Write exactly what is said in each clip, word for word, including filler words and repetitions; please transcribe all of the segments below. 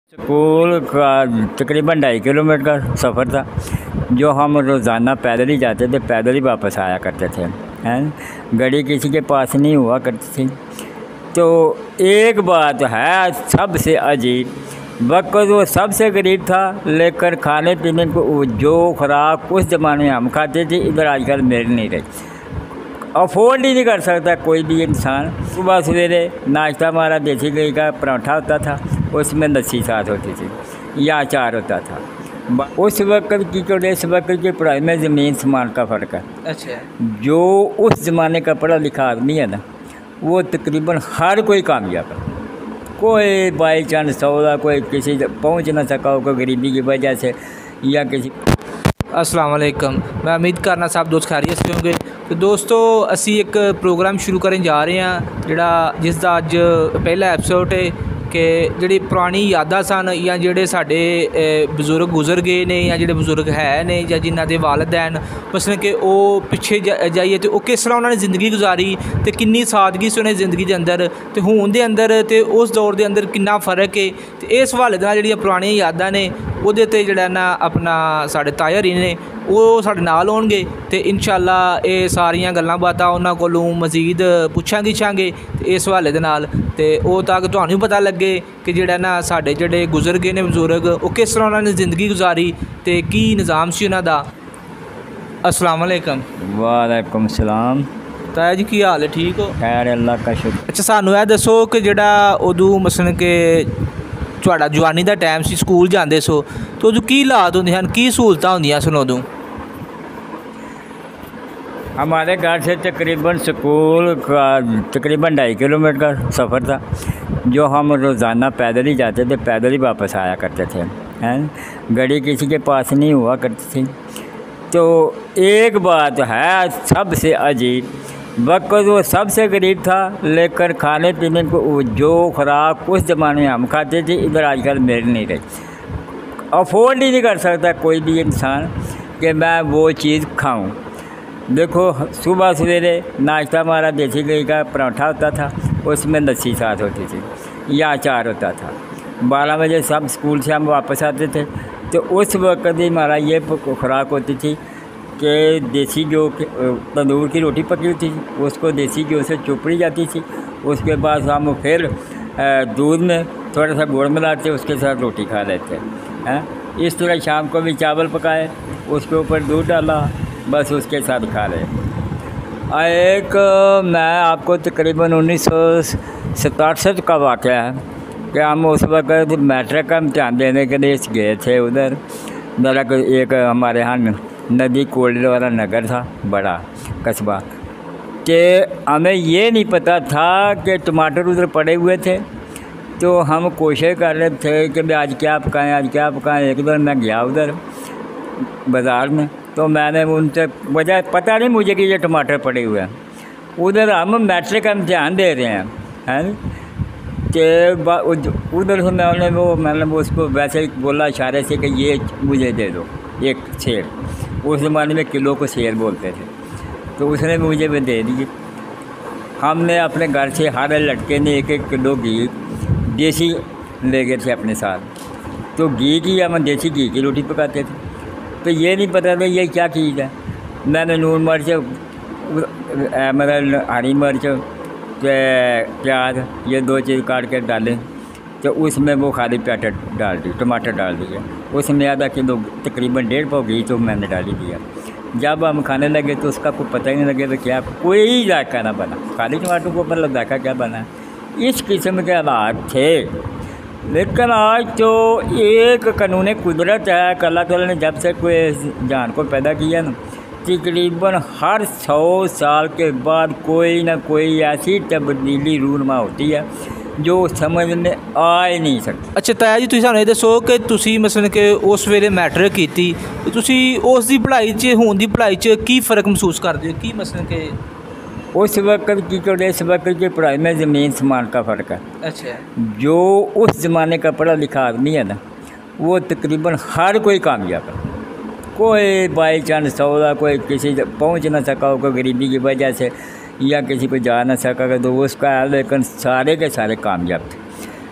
School का तकरीबन ढाई किलोमीटर का सफ़र था, जो हम रोज़ाना पैदल ही जाते थे, पैदल ही वापस आया करते थे। हैं गाड़ी किसी के पास नहीं हुआ करती थी। तो एक बात है सबसे अजीब, वक्त वो सबसे गरीब था, लेकर खाने पीने को जो खुराक उस ज़माने में हम खाते थे इधर आजकल मिल नहीं रही, अफोर्ड ही नहीं कर सकता कोई भी इंसान। सुबह सवेरे नाश्ता हमारा देसी घी का पराठा होता था, उसमें लस्सी साथ होती थी या अचार होता था। उस वक्त की और इस वक्त की पढ़ाई में ज़मीन समान का फ़र्क है। अच्छा, जो उस ज़माने का पढ़ा लिखा आदमी है ना, वो तकरीबन हर कोई कामयाब है। कोई बाई चांस सौदा कोई किसी पहुंच ना सका हो, कोई गरीबी की वजह से या किसी। अस्सलाम वालेकुम, मैं उम्मीद करना सब दोस्त खैरियत से होंगे। तो दोस्तों असी एक प्रोग्राम शुरू करन जा रहे हैं जिहड़ा जिसका अज पहला एपिसोड है कि जिहड़ी पुरानी यादां सन या जिहड़े साडे बजुर्ग गुजर गए ने या जिहड़े बजुर्ग है ने या जिन्हां दे वालिदैन मसलन कि वो पिछे जाइए तो किस तरह उन्होंने ज़िंदगी गुजारी तो किन्नी सादगी से उन्हें ज़िंदगी के अंदर तो हुण दे अंदर तो उस दौर के अंदर किन्ना फर्क है। तो इस हवाले नाल जिहड़ियां पुरानियां यादां ने ਉਹਦੇ ਤੇ ਜਿਹੜਾ ਨਾ अपना साढ़े ताया जी ने वो साढ़े नाल होणगे तो इंशाअल्लाह ये सारियां गल्लां बातां उन्हां कोलों मजीद पुछां गिछांगे इस हवाले दे नाल ते ओह ताकि तुहानूं पता लगे कि जिहड़ा ना साढ़े जिहड़े गुजर गए ने बजुर्ग वो किस तरह उन्होंने ज़िंदगी गुजारी तो की निज़ाम सी उन्हां दा। अस्सलाम वालेकुम। वालेकुम सलाम। ताया जी की हाल है, ठीक हो? खैर अल्लाह का शुक्र। अच्छा सानूं यह दसो कि जिहड़ा उदों मसलन कि तुहाड़ा जवानी का टाइम सी, स्कूल जाते सो तो उदों की हालात होंदे सन, की सहूलतां होंदियां सन उदों? हमारे घर से तकरीबन स्कूल का तकरीबन ढाई किलोमीटर का सफ़र था, जो हम रोज़ाना पैदल ही जाते थे, पैदल ही वापस आया करते थे। हैं गाड़ी किसी के पास नहीं हुआ करती थी। तो एक बात है सबसे अजीब, वक्त वो सबसे गरीब था, लेकर खाने पीने को जो खुराक उस ज़माने में हम खाते थे इधर आजकल मिल नहीं रही, अफोर्ड ही नहीं कर सकता कोई भी इंसान कि मैं वो चीज़ खाऊं। देखो सुबह सवेरे नाश्ता हमारा देसी घी का पराठा होता था, उसमें लस्सी साथ होती थी या अचार होता था। बारह बजे सब स्कूल से हम वापस आते थे, तो उस वक्त ही हमारा ये खुराक होती थी कि देसी घी तंदूर की रोटी पकी होती थी, उसको देसी घी से चुपड़ी जाती थी। उसके बाद हम फिर दूध में थोड़ा सा गुड़ मिलाते, उसके साथ रोटी खा लेते हैं। इस तरह शाम को भी चावल पकाए, उसके ऊपर दूध डाला, बस उसके साथ खा रहे। एक मैं आपको तकरीबन उन्नीस सौ सतासठ का वाक़या है कि हम उस वक्त मैट्रिक का इम्तहान देने के लिए गए थे उधर। मेरा एक हमारे यहाँ नदी कोल्ड वाला नगर था, बड़ा कस्बा, कि हमें ये नहीं पता था कि टमाटर उधर पड़े हुए थे। तो हम कोशिश कर रहे थे कि भाई आज क्या पकाएं आज क्या पकाएं। एक बार मैं गया उधर बाज़ार में, तो मैंने उनसे वजह पता नहीं मुझे कि ये टमाटर पड़े हुए हैं। उधर हम मैट्रिक का इम्तहान दे रहे हैं हैं कि उधर से मैंने वो मैंने वो उसको वैसे ही बोला इशारे से कि ये मुझे दे दो एक सेर। उस ज़माने में किलो को शेर बोलते थे, तो उसने मुझे भी दे दिए। हमने अपने घर से हर लड़के ने एक एक किलो घी देसी ले गए थे अपने साथ, तो घी की हम देसी घी की रोटी पकाते थे। तो ये नहीं पता था ये क्या चीज़ है। मैंने लून मिर्च मतलब हरी मिर्च प्याज ये दो चीज़ काट के डालें, तो उसमें वो खाली प्याटर डाल दी, टमाटर डाल दिया, उसमें आधा किलो तकरीबन डेढ़ पाव घी तो मैंने डाल ही दिया। जब हम खाने लगे तो उसका कोई पता ही नहीं लगे तो क्या कोई जायका ना बना, खाली टमाटर को मतलब जायका क्या बना। इस किस्म के हालात थे। लेकिन आज तो एक कानून कुदरत है कि अल्लाह ताला ने जब से कोई जान को पैदा किया ना, तकरीबन हर सौ साल के बाद कोई ना कोई ऐसी तब्दीली रूनमा होती है जो समझ में आ ही नहीं सकती। अच्छा ताया जी, तुसीं सानूं ये दसो कि तुसीं मसलन कि उस वेले मैट्रिक कीती ते तुसीं उस दी पढ़ाई च हुण दी पढ़ाई च की फ़र्क महसूस करदे हो? की मसलन कि उस वक्त की और इस वक्त की पढ़ाई में ज़मीन समान का फ़र्क है। अच्छा, जो उस ज़माने का पढ़ा लिखा आदमी है ना, वो तकरीबन हर कोई कामयाब है। कोई बाई चांस सौदा कोई किसी पहुंच ना सका हो, कोई गरीबी की वजह से या किसी को जा ना सका तो उसका, लेकिन सारे के सारे कामयाब थे।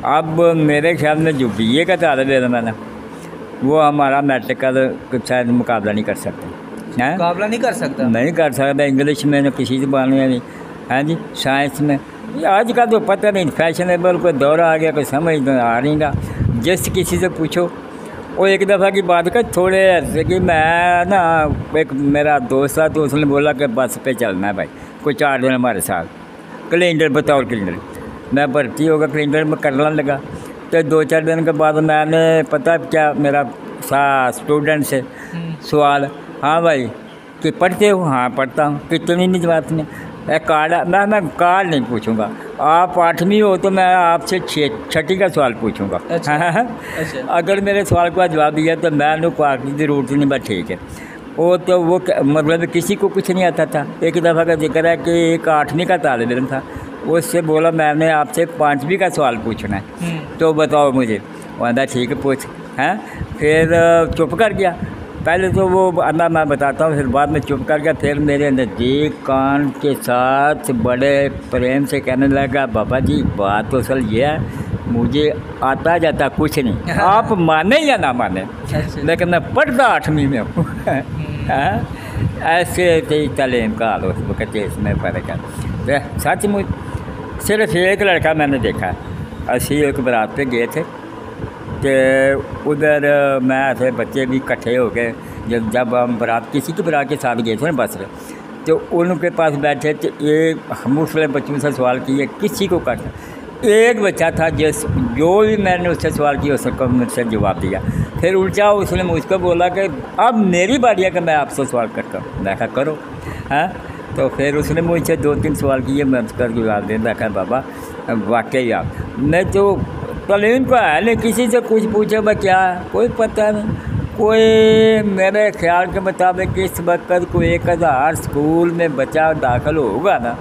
अब मेरे ख्याल में जो बी ए का तालब इल्म है ना, वो हमारा मैट्रिक का तो शायद मुकाबला नहीं कर सकते हैं। मुकाबला नहीं कर सकता नहीं कर सकता इंग्लिश में, किसी ज़बान में नहीं। हाँ जी, साइंस में आज का तो पता नहीं, फैशनेबल कोई दौर आ गया, कोई समझ नहीं आ रही ना। जिस किसी से पूछो, वो एक दफ़ा की बात कर थोड़े ऐसे कि मैं ना, एक मेरा दोस्त था तो उसने बोला कि बस पे चलना है भाई, कोई चार दिन हमारे साथ, कैलेंडर बतौर कैलेंडर। मैं भर्ती होगा कैलेंडर में करने लगा। तो दो चार दिन के बाद मैंने पता क्या, मेरा सा स्टूडेंट से सवाल, हाँ भाई कि पढ़ते हो? हाँ पढ़ता हूँ। कितनी नहीं बात में एक कार्ड, मैं मैं कार्ड नहीं पूछूंगा, आप आठवीं हो तो मैं आपसे छठी का सवाल पूछूंगा। अच्छा, अच्छा। अगर मेरे सवाल का जवाब दिया तो मैं उनको पार्टी की ज़रूरत नहीं, बस ठीक है। वो तो वो मतलब किसी को कुछ नहीं आता था। एक दफ़ा का जिक्र है कि एक आठवीं का तालिब इल्म था, उससे बोला मैंने आपसे पाँचवीं का सवाल पूछना है, तो बताओ मुझे। वह ठीक है पूछ। हैं फिर चुप कर गया। पहले तो वो अंदा मैं बताता हूँ, फिर बाद में चुप कर गया। फिर मेरे नज़दीक कान के साथ बड़े प्रेम से कहने लगा, बाबा जी बात तो असल ये है, मुझे आता जाता कुछ नहीं, आप माने या ना माने, लेकिन मैं पढ़ता आठवीं में हूँ। ऐसे तलीम का हाल उस वक्त इसमें फ़र्क है। सच मुझ सिर्फ एक लड़का मैंने देखा है, असी एक बारात पे गए थे कि उधर मैं थे बच्चे भी इकट्ठे हो गए। जब जब हम बारात किसी की बारात के साथ गए थे ना बस में, तो उनके पास बैठे थे। एक हम उसने बच्चों से सवाल किए, किसी को करता, एक बच्चा था जिस जो भी मैंने उससे सवाल किया उसको मुझसे जवाब दिया। फिर उल्टा उसने मुझको बोला कि अब मेरी बारी है कि मैं आपसे सवाल करता हूँ। मैं कहा करो। हाँ, तो फिर उसने मुझसे दो तीन सवाल किए, मैं उसका जवाब दे रखा। बाबा वाकई आप, मैं तो तलीम को है नहीं, किसी से कुछ पूछे भाई क्या है, कोई पता नहीं। कोई मेरे ख्याल के मुताबिक इस वक्त कोई एक हज़ार स्कूल में बच्चा दाखिल होगा ना,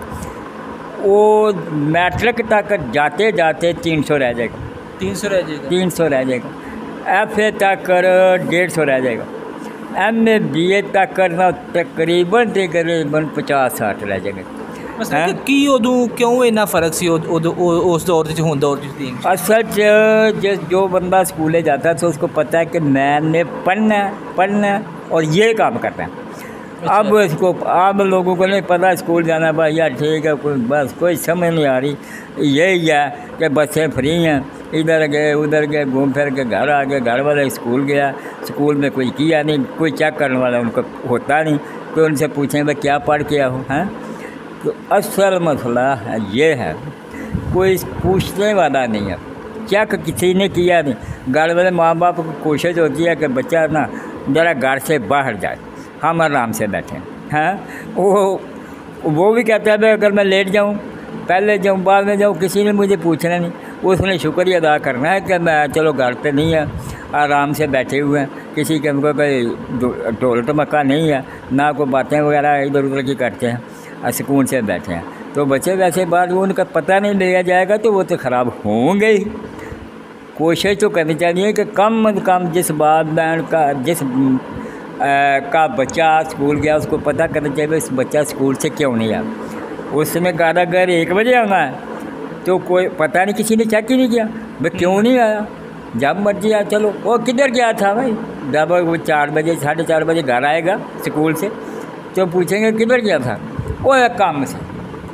वो मैट्रिक तक जाते जाते तीन सौ रह जाएगा। तीन सौ रह जाएगा तीन सौ रह जाएगा। एफ ए तक डेढ़ सौ रह जाएगा। एम ए बी ए तक करना तकरीबन तकरीबन पचास साठ रह जाएगा। मतलब कि उदों क्यों इन्ना फर्क सी उस दौर च हुण दौर च? असल च जिस जो बंदा स्कूले जाता है तो उसको पता है कि मैंने पढ़ना है पढ़ना है और ये काम करना है। अच्छा। अब इसको अब लोगों को नहीं पता स्कूल जाना, भाई यार ठीक है, कोई बस कोई समझ नहीं आ रही। यही है कि बसें फ्री हैं, इधर गए उधर गए, घूम फिर के घर आ गए, घर वाले स्कूल गया, स्कूल में कोई किया नहीं, कोई चेक करने वाला उनको होता नहीं, कोई उनसे पूछें भाई क्या पढ़ के आओ। हैं तो असल मसला है ये है, कोई पूछने वाला नहीं है, चेक किसी ने किया नहीं। घर वाले माँ बाप को कोशिश होती है कि बच्चा ना ज़रा घर से बाहर जाए, हम आराम से बैठें। हैं वो वो भी कहता है भाई अगर मैं लेट जाऊँ, पहले जाऊँ बाद में जाऊँ, किसी ने मुझे पूछना नहीं। उसने शुक्रिया अदा करना है कि मैं चलो घर पे नहीं है, आराम से बैठे हुए हैं, किसी के हमको कोई ढोल टमक्का नहीं है, ना कोई बातें वगैरह इधर उधर की करते हैं, सुकून से बैठे हैं। तो बच्चे वैसे बात उनका पता नहीं लिया जाएगा तो वो तो ख़राब होंगे ही। कोशिश तो करनी चाहिए कि कम अज़ कम जिस बात बैंड का जिस आ, का बच्चा स्कूल गया उसको पता करना चाहिए इस बच्चा स्कूल से क्यों नहीं आया। उसने कहा अगर एक बजे आना है तो कोई पता नहीं, किसी ने चेक ही नहीं किया भाई क्यों नहीं आया। जब मर्जी आया, चलो वो किधर गया था भाई, जब वो चार बजे साढ़े चार बजे घर आएगा स्कूल से तो पूछेंगे किधर गया था, वो एक काम से।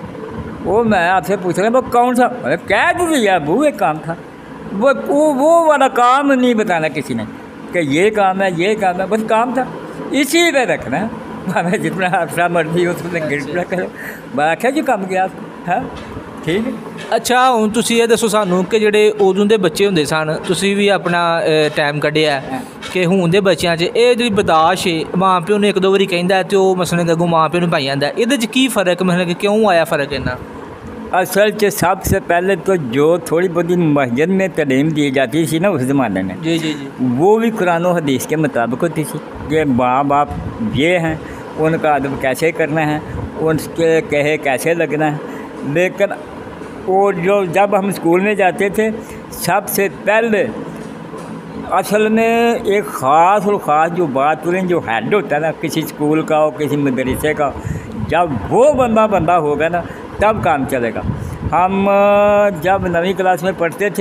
वो मैं आपसे पूछ रहा वो कौन सा, अरे कह दिया वो एक काम था, वो वो वो वाला काम नहीं बताना किसी ने कि ये काम है ये काम है, बस काम था इसी पे रखना है। हमें जितना अफरा मर्जी उसमें गिरफ्तार करो, बाकी जो काम किया। हाँ ठीक है। अच्छा हुण तुसीं ये दसो सानूं कि जिहड़े उदों दे बच्चे हुंदे सन, तुसीं भी अपना टाइम कड्ढिआ कि हुण दे बच्चों च ये जी बर्दाश्त है, माँ प्यो ने एक दो बारी कहंदा तो मसलन अगों माँ प्यो ने पाई जांदा, इहदे च की फ़र्क, मतलब कि क्यों आया फ़र्क इन्ना? असल च सबसे पहले तो जो थोड़ी बहुत मस्जिद में तलीम दी जाती थी ना उस ज़माने में, जी जी जी, वो भी कुरान और हदीस के मुताबिक होती थी कि माँ बाप ये हैं, उनका अदब कैसे करना है, उनके कहे कैसे लगना है। लेकिन वो जो जब हम स्कूल में जाते थे सबसे पहले असल में एक ख़ास और ख़ास जो बात करें जो हेड होता है ना किसी स्कूल का हो किसी मदरसे का, जब वो बंदा बंदा होगा ना तब काम चलेगा। हम जब नवीं क्लास में पढ़ते थे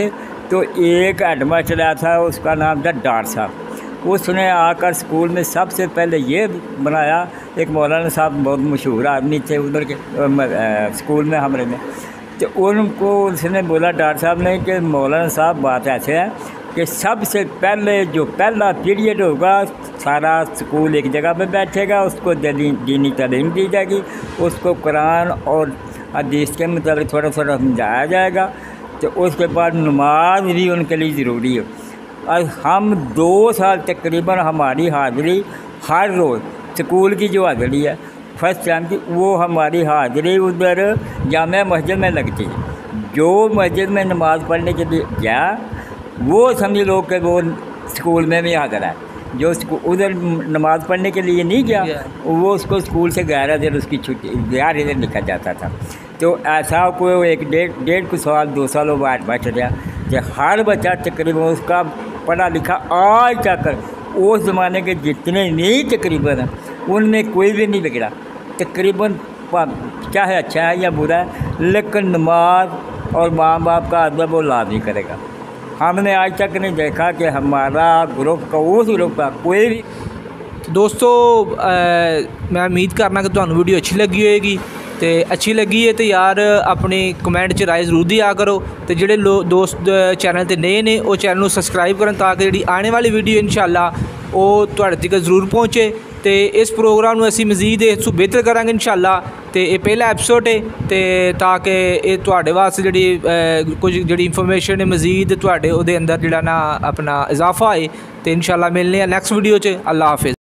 तो एक हेडमास्टर आया था, उसका नाम था डार साहब। उसने आकर स्कूल में सबसे पहले ये बनाया, एक मौलाना साहब बहुत मशहूर आदमी थे उधर के स्कूल में हमारे में, तो उनको उसने बोला डार साहब ने कि मौलाना साहब बात ऐसे है कि सबसे पहले जो पहला पीरियड होगा सारा स्कूल एक जगह पे बैठेगा, उसको दीनी तालीम दी जाएगी, उसको कुरान और हदीस के मुताबिक थोड़ा थोड़ा समझाया जाएगा, तो उसके बाद नमाज भी उनके लिए ज़रूरी है। और हम दो साल तकरीबन हमारी हाज़िरी हर रोज़ स्कूल की जो हाज़िरी है फर्स्ट टाइम की, वो हमारी हाज़िरी उधर जामिया मस्जिद में लगती है। जो मस्जिद में नमाज़ पढ़ने के लिए गया वो समझ लो कि वो स्कूल में भी हाज़िर है, जो उधर नमाज़ पढ़ने के लिए नहीं गया वो उसको स्कूल से ग्यारह दिन उसकी छुट्टी ग्यारह दिन लिखा जाता था। तो ऐसा कोई एक डेढ़ डेढ़ को साल दो सालों बाद बैठ गया कि हर बच्चा तकरीबन उसका पढ़ा लिखा आज तक उस ज़माने के जितने नहीं तकरीबन हैं उनमें कोई भी नहीं बिगड़ा तकरीबन, चाहे अच्छा है या बुरा है, लेकिन नमाज और माँ बाप का अदब वो लाज़मी करेगा। हमने आज तक नहीं देखा कि हमारा ग्रुप का उस ग्रुप का कोई भी। दोस्तों आ, मैं उम्मीद करना कि तुहानू वीडियो अच्छी लगी होएगी, तो अच्छी लगी है तो यार अपनी कमेंट च राय जरूर दिया करो, तो जोड़े लो दोस्त चैनल ते नए ने वो चैनल को सबसक्राइब करन ताकि जी आने वाली वीडियो इंशाल्लाह वो तुहाडे तक जरूर पहुँचे। तो इस प्रोग्राम असी मजीद इसू बेहतर करांगे इंशाल्लाह। तो ये पहला एपिसोड है, तो ताकि ये तुहाडे वास्ते जी कुछ जी इंफॉर्मेशन है मजीद तुहाडे उहदे अंदर जिहड़ा ना अपना इजाफा है। तो इंशाल्लाह मिलने नैक्सट वीडियो च। अल्लाह हाफिज़।